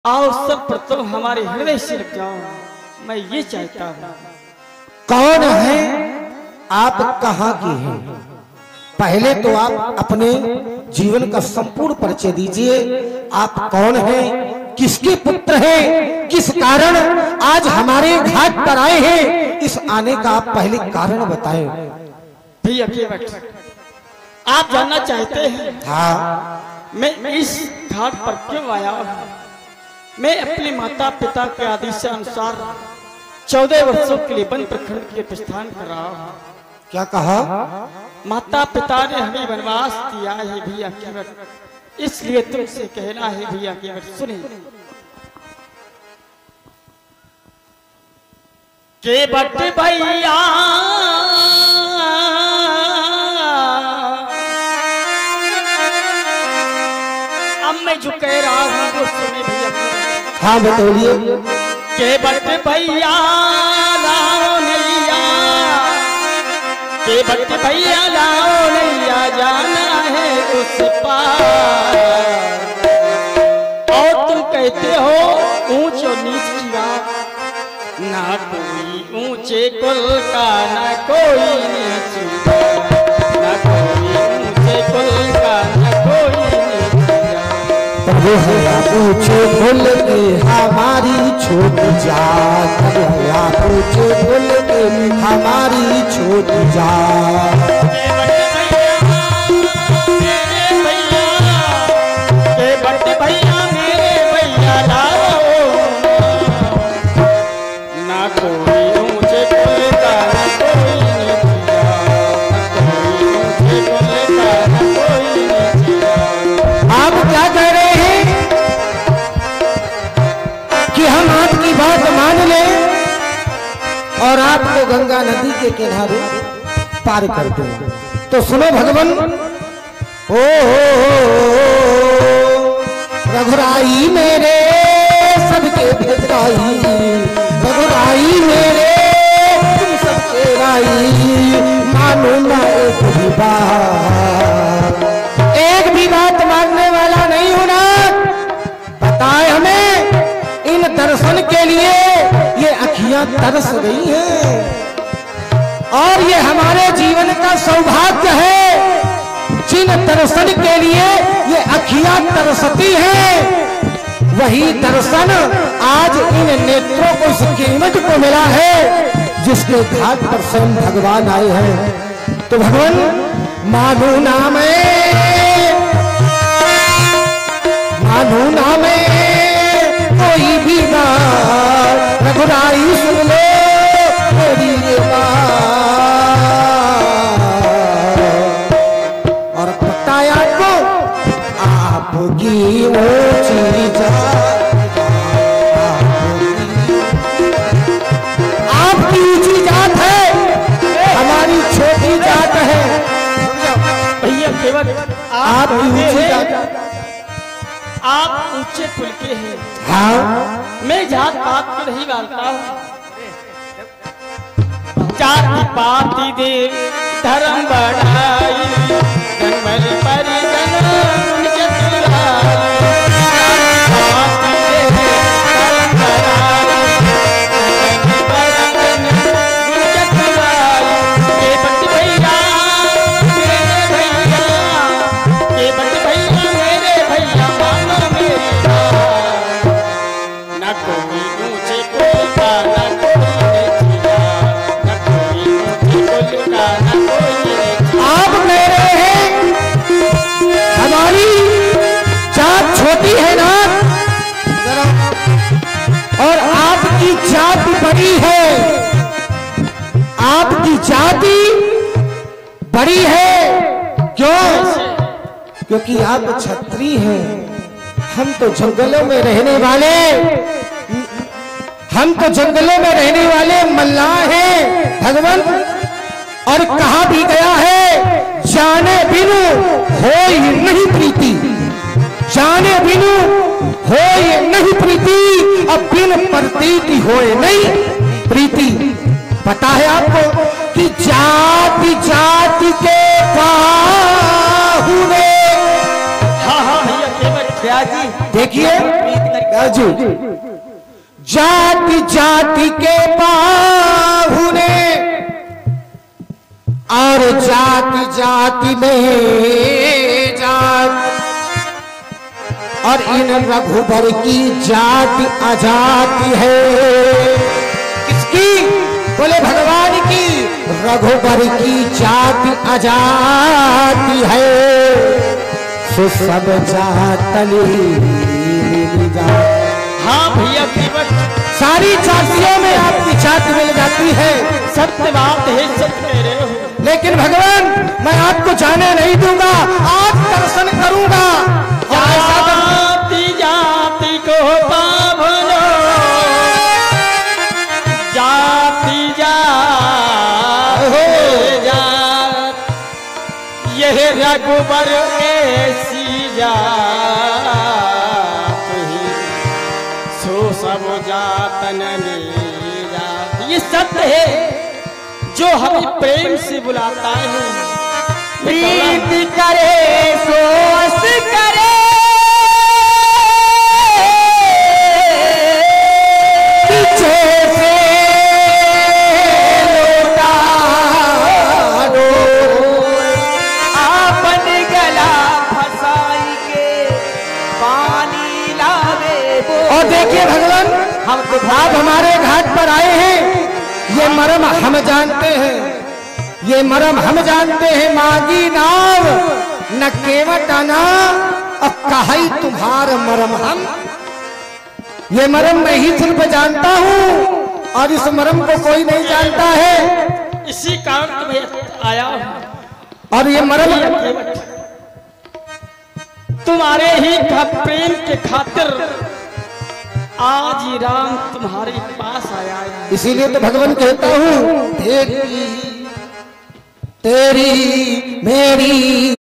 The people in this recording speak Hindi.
आओ सब प्रथम हमारे हृदय से लग जाओ, मैं ये चाहता हूँ। कौन है आप, कहाँ की हैं? पहले तो आप अपने जीवन का संपूर्ण परिचय दीजिए। आप कौन हैं, किसके पुत्र हैं, किस कारण आज हमारे घाट पर आए हैं? इस आने का आप पहले कारण बताएं। भैया आप जानना चाहते हैं हाँ, मैं इस घाट पर क्यों आया हूँ? मैं अपने माता पिता के आदेश अनुसार 14 वर्षों के लिए वन प्रखंड के प्रस्थान कर रहा हूँ। क्या कहा? माता पिता ने हमें वनवास दिया है भैया केवट, इसलिए तुमसे कहना है भैया केवट सुनिए। केवट भैया अब मैं जो कह रहा हूँ वो सुनिए भैया। हाँ बताइए। केवट भैया लाओ नैया, केवट भैया लाओ नैया, जाना है उस पार। और तुम कहते हो ऊंच और नीच की बात, ना कोई ऊंचे कुल का ना कोई नीच का, ना कोई ऊंचे कुल का ना कोई नीच का। वो है ऊंचे कुल के हमारी छोटी जात, आप ऊंचे कुल के हमारी छोटी जात। केवट भैया मेरे भैया लाओ, ना कोई ऊंचे कुल का ना कोई नीच का, ना कोई ऊंचे कुल का ना कोई नीच का। आप क्या कह रहे हैं कि हम आपकी बात मान लें और आपको गंगा नदी के किनारे पार कर दें? तो सुनो भगवान, ओ रघुराई मेरे सबके भेदराई, रघुराई मेरे तुम सबके राई, मानो ना एक भी बात, एक भी बात मानने वाला नहीं होना। बताए हमें, इन दर्शन के लिए ये अखियां तरस गई हैं और ये हमारे जीवन का सौभाग्य है। जिन दर्शन के लिए ये अखियां तरसती हैं, वही दर्शन आज इन नेत्रों को, इस कीमत को मिला है जिसके घाट पर स्वयं भगवान आए हैं। तो भगवान मानो नाम मानो नाम कोई भी बात, रघुराई सुन लो मेरी ये बात। और बताया को आपकी ऊंची जात, आपकी ऊंची जात है, हमारी छोटी जात है। भैया केवल आपकी ऊंची जात, आप ऊंचे कुल के हैं। हाँ, मैं जात पात को नहीं मानता हूँ। जाति पाति दे धर्म बढ़ाई, जन्मल परिजन उनके दुलारी। जाति पाति दे धर्म बढ़ाई, जन्मल परिजन उनके दुलारी। केवट भैया मेरे भैया, केवट भैया मेरे भैया, मानो मेरी बात। ना कोई ऊंचे कुल का ना कोई नीच का, ना कोई ऊंचे कुल का ना कोई नीच का। आप कह रहे हैं हमारी जात छोटी है ना, और आपकी जात बड़ी है। आपकी जाति बड़ी है, क्यों? क्योंकि आप क्षत्रिय हैं, हम तो जंगलों में रहने वाले, हम तो जंगलों में रहने वाले मल्लाह हैं भगवान। और कहा भी गया है, जाने बिनु होय नहीं प्रीति, जाने बिनु होय नहीं प्रीति, अब बिन प्रतीति होय नहीं प्रीति। पता है आपको कि जाति जाति के बाहुने, हाँ हाँ भैया केवट देखिए जी जाति जाति के बाहुने और जाति जाति में जात और इन रघुबर की जाति अजाति है। किसकी? बोले भगवान की। रघुबर की जाति अजाति है। सो सब जातली जात। हाँ भैया केवट, सारी जातियों में आपकी जाति मिल जाती है। सत्य बात है, सत्य कह रहे हो। लेकिन भगवान मैं आपको जाने नहीं दूंगा, आज दर्शन करूंगा। जाति जाति को पावनो, जाति जाति जात, यह रघुबर ऐसी जात ही, सो सब जातन जात। ये सत्य है जो हमें प्रेम से बुलाता है। प्रीति करे सो अस करे, जैसे लोटा डोल, आपन गला फसाई के पानी लावे वो। और देखिए भगवान, आप हमारे घाट पर आए हैं, ये मरम हम जानते हैं, ये मरम हम जानते हैं। मांगी नाव न केवट आना, और कहाई तुम्हार मरम हम। ये मरम मैं ही सिर्फ जानता हूँ और इस मरम को कोई नहीं जानता है। इसी कारण तुम्हें आया हूँ। और ये मरम तुम्हारे ही प्रेम के खातिर आज ही राम तुम्हारे पास आया है। इसीलिए तो भगवान कहता हूँ तेरी मेरी